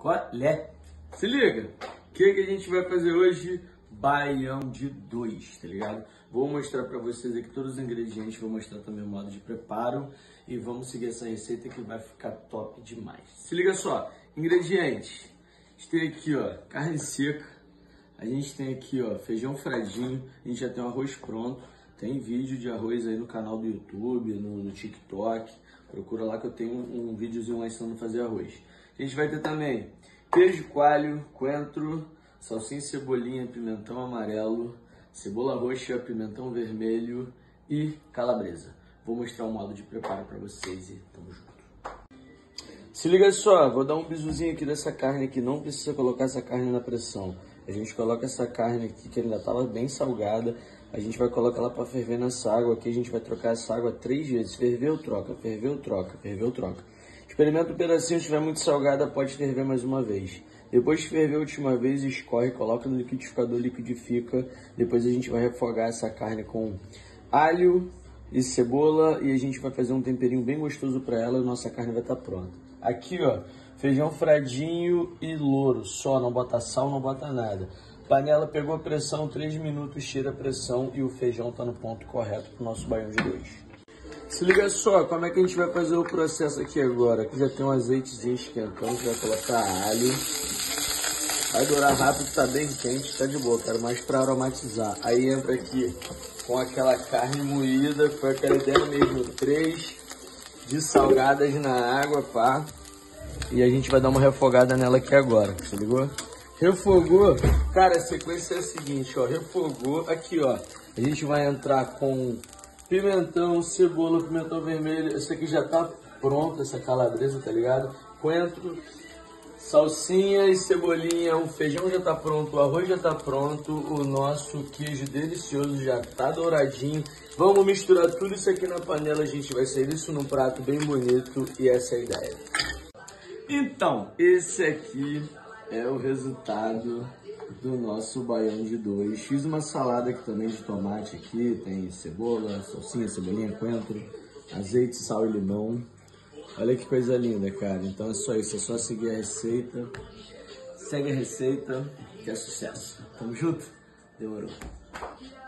Qual é? Se liga, o que a gente vai fazer hoje? Baião de 2, tá ligado? Vou mostrar pra vocês aqui todos os ingredientes, vou mostrar também o modo de preparo e vamos seguir essa receita que vai ficar top demais. Se liga só, ingredientes. A gente tem aqui, ó, carne seca, a gente tem aqui, ó, feijão fradinho, a gente já tem o arroz pronto, tem vídeo de arroz aí no canal do YouTube, no TikTok, procura lá que eu tenho um videozinho lá ensinando a fazer arroz. A gente vai ter também queijo coalho, coentro, salsinha, cebolinha, pimentão amarelo, cebola roxa, pimentão vermelho e calabresa. Vou mostrar o modo de preparo para vocês e tamo junto. Se liga só, vou dar um bisuzinho aqui dessa carne aqui, não precisa colocar essa carne na pressão. A gente coloca essa carne aqui que ainda estava bem salgada, a gente vai colocar ela para ferver nessa água aqui, a gente vai trocar essa água 3 vezes, ferveu, troca, ferveu, troca, ferveu, troca. Experimenta um pedacinho, se estiver muito salgada pode ferver mais uma vez. Depois que ferver a última vez, escorre, coloca no liquidificador, liquidifica. Depois a gente vai refogar essa carne com alho e cebola e a gente vai fazer um temperinho bem gostoso para ela e nossa carne vai estar pronta. Aqui, ó, feijão fradinho e louro, só, não bota sal, não bota nada. Panela pegou a pressão, 3 minutos, tira a pressão e o feijão tá no ponto correto pro nosso baião de 2. Se liga só, como é que a gente vai fazer o processo aqui agora? Aqui já tem um azeitezinho esquentando, a gente vai colocar alho. Vai dourar rápido, tá bem quente, tá de boa, quero mais pra aromatizar. Aí entra aqui com aquela carne moída, foi aquela ideia mesmo, 3 de salgadas na água, pá. E a gente vai dar uma refogada nela aqui agora, se ligou? Refogou, cara, a sequência é a seguinte, ó, refogou, aqui ó, a gente vai entrar com pimentão, cebola, pimentão vermelho, esse aqui já tá pronto, essa calabresa, tá ligado? Coentro, salsinha e cebolinha, o feijão já tá pronto, o arroz já tá pronto, o nosso queijo delicioso já tá douradinho. Vamos misturar tudo isso aqui na panela, a gente vai servir isso num prato bem bonito e essa é a ideia. Então, esse aqui é o resultado do nosso baião de 2. Fiz uma salada aqui também de tomate aqui, tem cebola, salsinha, cebolinha, coentro, azeite, sal e limão. Olha que coisa linda, cara. Então é só isso, é só seguir a receita. Segue a receita, que é sucesso. Tamo junto? Demorou.